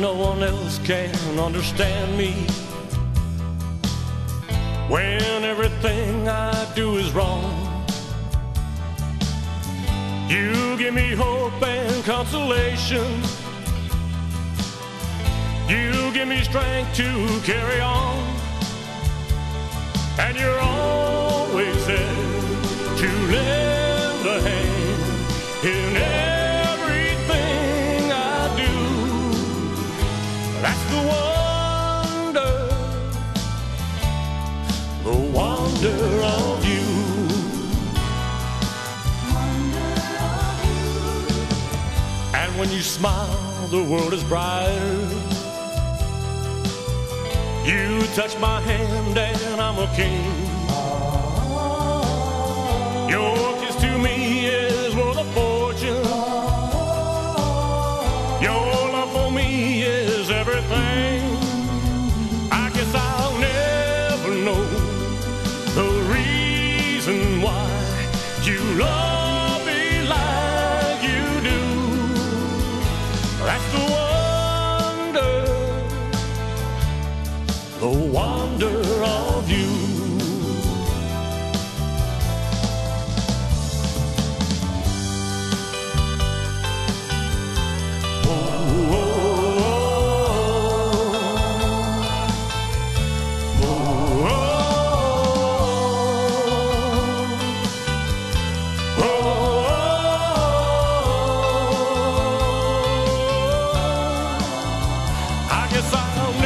no one else can understand me. When everything I do is wrong, you give me hope and consolation. You give me strength to carry on. And you're always there to lend a hand in everything I do. That's the wonder of you. And when you smile, the world is brighter. You touch my hand and I'm a king. Your kiss to me is worth a fortune. Your love for me is everything. I guess I'll never know the reason why you love me like you do. That's the wonder of you. Oh, oh, oh, oh, oh, oh, I guess I'll